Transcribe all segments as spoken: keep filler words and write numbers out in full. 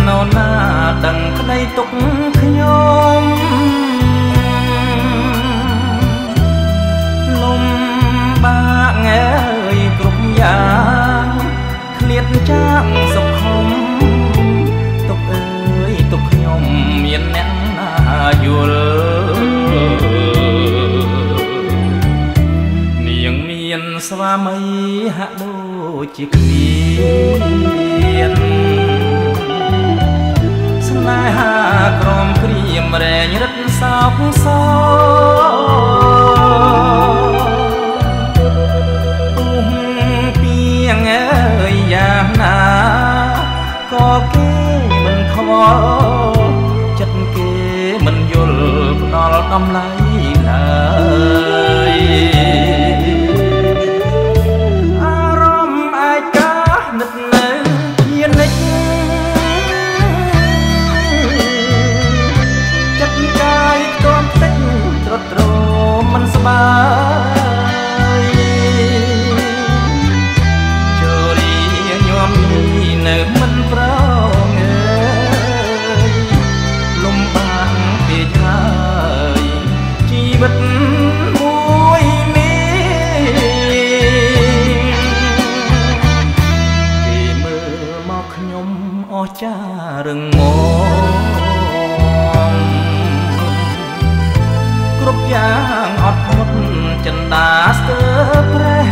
ណូណាដឹងក្តីទុកខ្ញុំលំបាកអើយគ្រប់យ៉ាងឃ្លាតចាកសុខខំទុកអើយទុកខ្ញុំមានអ្នកណាយល់នាងមានស្វាមីហាក់ដូចជាគ្មានស្នេហាក្រំគ្រាមរែងរឹតសោកសោពុះពីងអើយយ៉ាងណាក៏គេមិនខ្វល់ចិត្តគេមិនយល់ផ្ដល់តម្លៃឡើយអារម្មណ៍ឯកានឹកនៅជានិច្ចចិត្តកាយខ្ទាំតិចត្រត្រមិនស្បាយចូលរីញោមនេះនៅមិនប្រងើយលំបាកពេកហើយជីវិតមួយនេះគេមើលមកខ្ញុំអស្ចារ្យរឹងមាំគ្រប់យ៉ាងអត់ធ្មត់ចិន្តាស្ទើរប្រេះ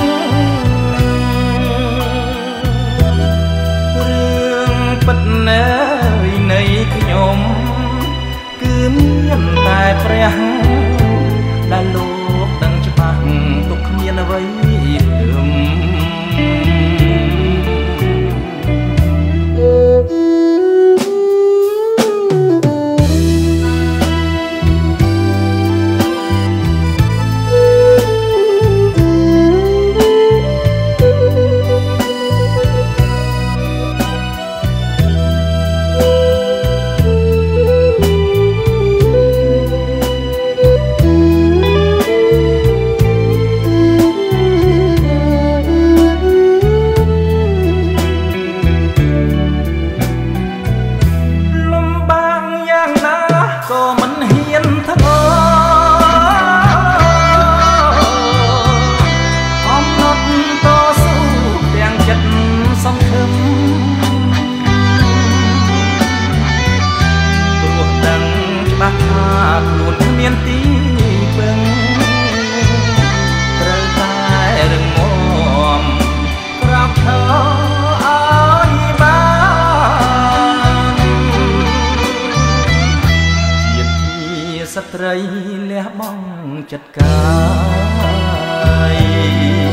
រឿងពិតនៅនៃខ្ញុំគឺមានតែព្រះដែលលោកដឹងច្បាស់ទុកគ្មានអ្វីព្រមក៏មិនហ៊ានធ្ងរអំណត់តស៊ូទាំងចិត្តសង្ឃឹមព្រោះដឹងច្បាស់ថាខ្លួនគ្មានទីពឹងត្រូវតែរឹងមាំក្រោកឈរឲ្យបានស្ត្រីលះបង់ចិត្តកាយ